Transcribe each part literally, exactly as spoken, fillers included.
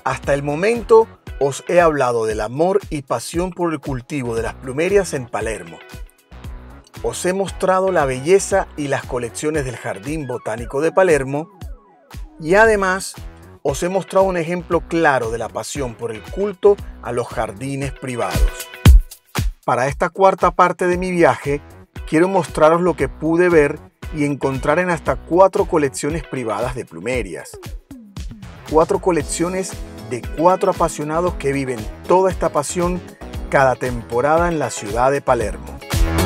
Hasta el momento os he hablado del amor y pasión por el cultivo de las plumerias en Palermo. Os he mostrado la belleza y las colecciones del Jardín Botánico de Palermo y además os he mostrado un ejemplo claro de la pasión por el culto a los jardines privados. Para esta cuarta parte de mi viaje, quiero mostraros lo que pude ver y encontrar en hasta cuatro colecciones privadas de plumerias. Cuatro colecciones de cuatro apasionados que viven toda esta pasión cada temporada en la ciudad de Palermo.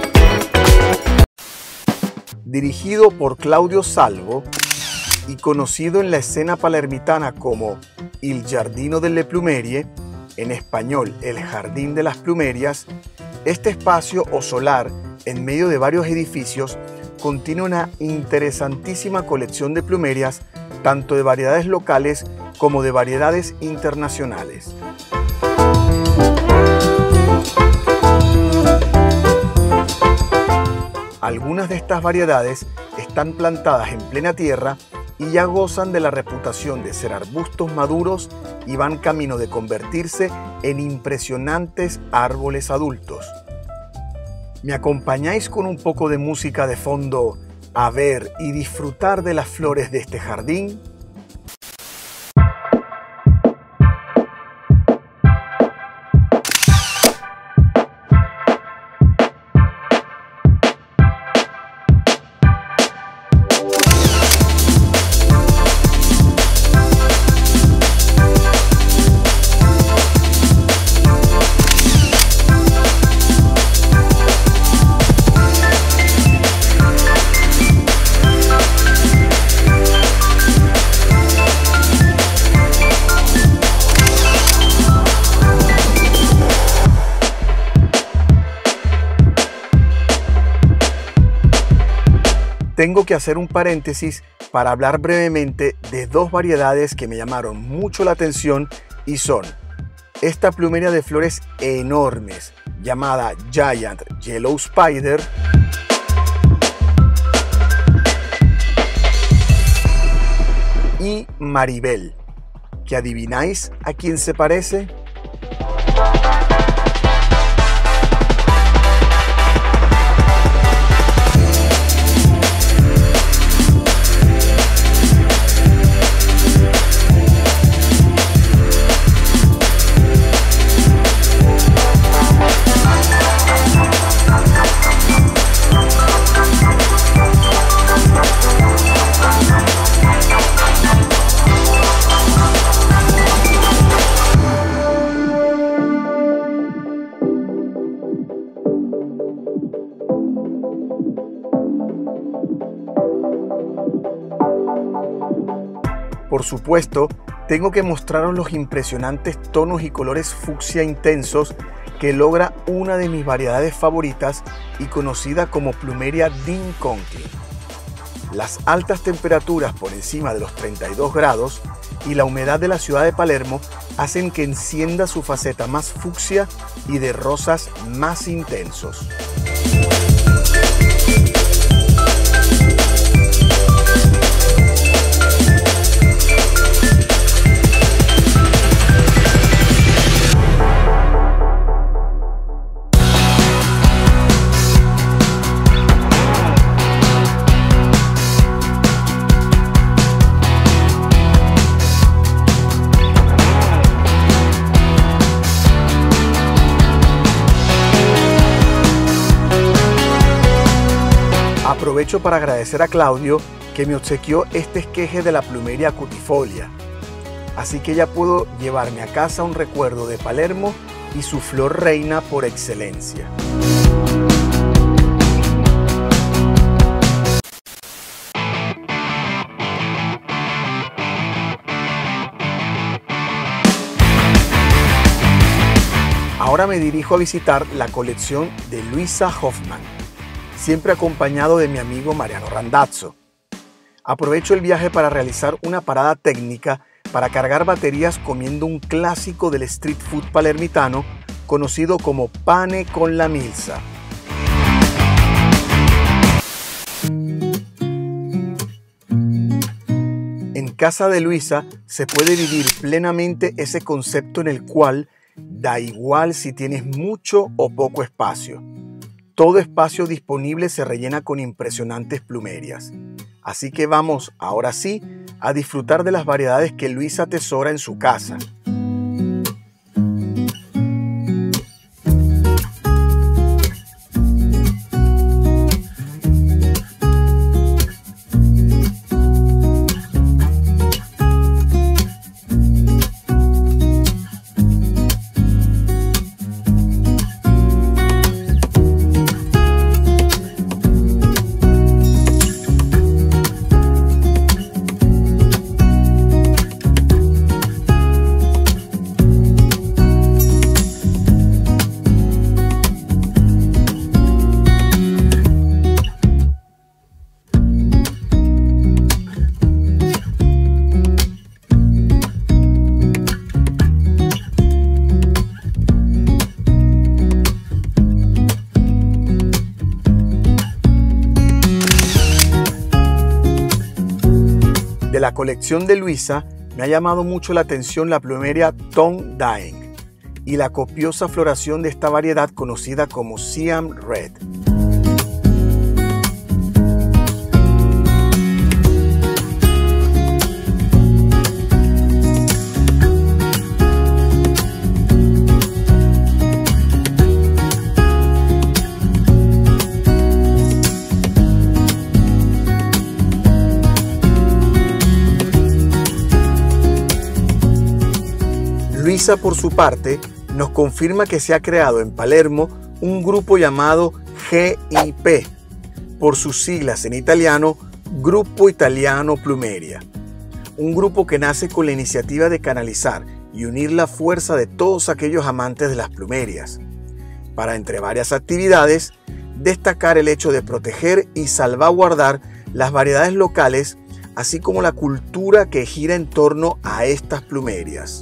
Dirigido por Claudio Salvo y conocido en la escena palermitana como Il Giardino delle Plumerie, en español El Jardín de las Plumerias, este espacio o solar en medio de varios edificios contiene una interesantísima colección de plumerias, tanto de variedades locales como de variedades internacionales. Algunas de estas variedades están plantadas en plena tierra y ya gozan de la reputación de ser arbustos maduros y van camino de convertirse en impresionantes árboles adultos. ¿Me acompañáis con un poco de música de fondo a ver y disfrutar de las flores de este jardín? Tengo que hacer un paréntesis para hablar brevemente de dos variedades que me llamaron mucho la atención y son esta plumeria de flores enormes llamada Giant Yellow Spider y Maribel, que adivináis a quién se parece. Por supuesto, tengo que mostraros los impresionantes tonos y colores fucsia intensos que logra una de mis variedades favoritas y conocida como plumeria Dean Conklin. Las altas temperaturas por encima de los treinta y dos grados y la humedad de la ciudad de Palermo hacen que encienda su faceta más fucsia y de rosas más intensos. Aprovecho para agradecer a Claudio que me obsequió este esqueje de la plumeria cutifolia, así que ya puedo llevarme a casa un recuerdo de Palermo y su flor reina por excelencia. Ahora me dirijo a visitar la colección de Luisa Hoffman, siempre acompañado de mi amigo Mariano Randazzo. Aprovecho el viaje para realizar una parada técnica para cargar baterías comiendo un clásico del street food palermitano conocido como pane con la milza. En casa de Luisa se puede vivir plenamente ese concepto en el cual da igual si tienes mucho o poco espacio. Todo espacio disponible se rellena con impresionantes plumerias. Así que vamos, ahora sí, a disfrutar de las variedades que Luisa atesora en su casa. De la colección de Luisa me ha llamado mucho la atención la plumeria Tom Daeng y la copiosa floración de esta variedad conocida como Siam Red. Luisa, por su parte, nos confirma que se ha creado en Palermo un grupo llamado G I P, por sus siglas en italiano, Gruppo Italiano Plumeria, un grupo que nace con la iniciativa de canalizar y unir la fuerza de todos aquellos amantes de las plumerias, para, entre varias actividades, destacar el hecho de proteger y salvaguardar las variedades locales, así como la cultura que gira en torno a estas plumerias.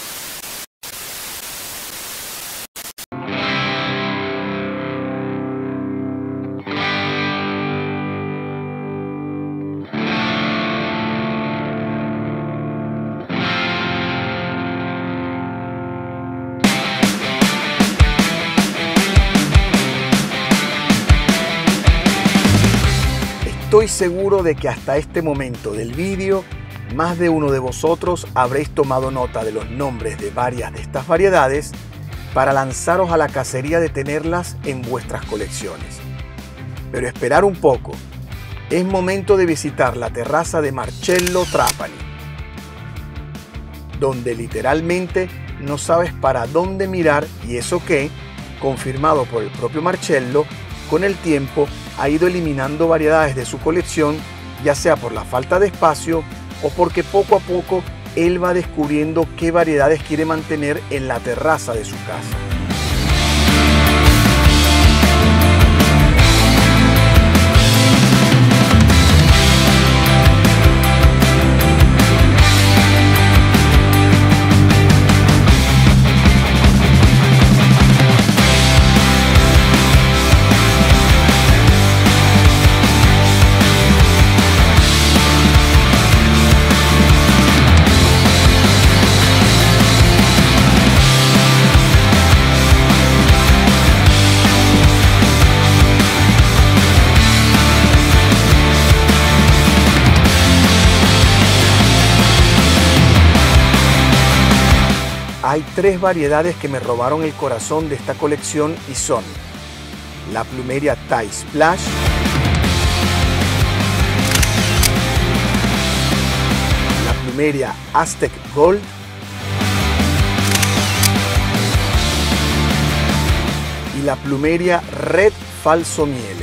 Estoy seguro de que hasta este momento del vídeo, más de uno de vosotros habréis tomado nota de los nombres de varias de estas variedades para lanzaros a la cacería de tenerlas en vuestras colecciones. Pero esperar un poco, es momento de visitar la terraza de Marcello Trapani, donde literalmente no sabes para dónde mirar, y eso que, confirmado por el propio Marcello, con el tiempo ha ido eliminando variedades de su colección, ya sea por la falta de espacio o porque poco a poco él va descubriendo qué variedades quiere mantener en la terraza de su casa. Hay tres variedades que me robaron el corazón de esta colección y son la plumeria Thai Splash, la plumeria Aztec Gold y la plumeria Red Falso Miele.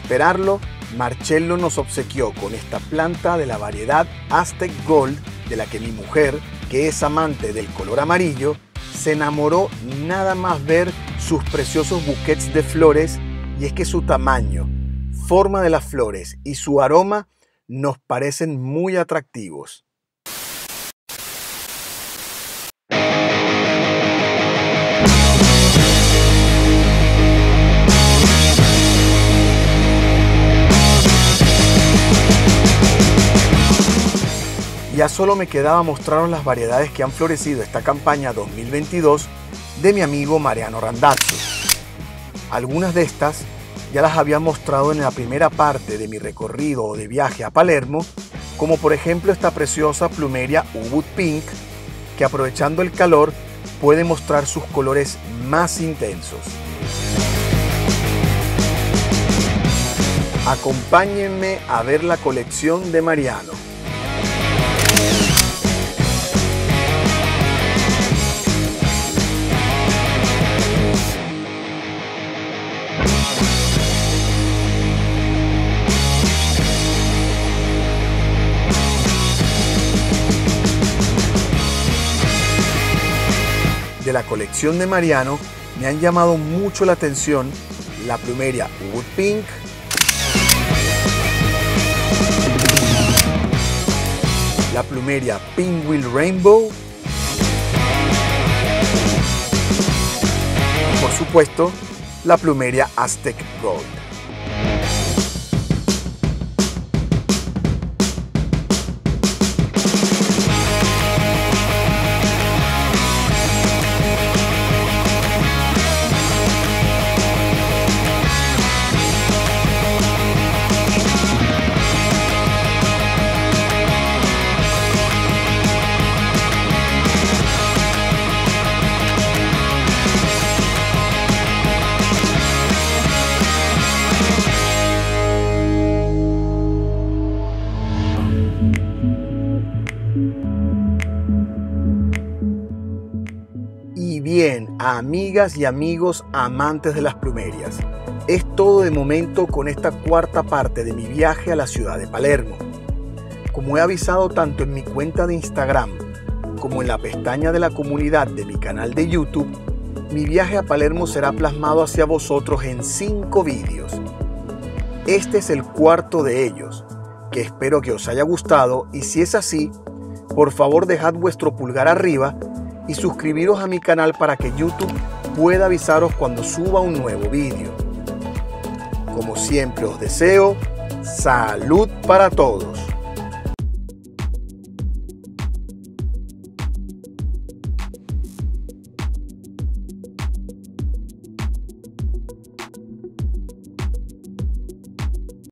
esperarlo, Marcello nos obsequió con esta planta de la variedad Aztec Gold, de la que mi mujer, que es amante del color amarillo, se enamoró nada más ver sus preciosos buquets de flores, y es que su tamaño, forma de las flores y su aroma nos parecen muy atractivos. Ya solo me quedaba mostraros las variedades que han florecido esta campaña dos mil veintidós de mi amigo Mariano Randazzo. Algunas de estas ya las había mostrado en la primera parte de mi recorrido de viaje a Palermo, como por ejemplo esta preciosa plumeria Ubud Pink, que aprovechando el calor puede mostrar sus colores más intensos. Acompáñenme a ver la colección de Mariano. De la colección de Mariano me han llamado mucho la atención la plumeria Ubud Pink, la plumeria Pinwheel Rainbow y por supuesto la plumeria Aztec Gold. Y bien, amigas y amigos amantes de las plumerias, es todo de momento con esta cuarta parte de mi viaje a la ciudad de Palermo. Como he avisado tanto en mi cuenta de Instagram como en la pestaña de la comunidad de mi canal de YouTube, mi viaje a Palermo será plasmado hacia vosotros en cinco vídeos. Este es el cuarto de ellos, que espero que os haya gustado, y si es así, por favor dejad vuestro pulgar arriba y suscribiros a mi canal para que YouTube pueda avisaros cuando suba un nuevo vídeo. Como siempre os deseo, salud para todos.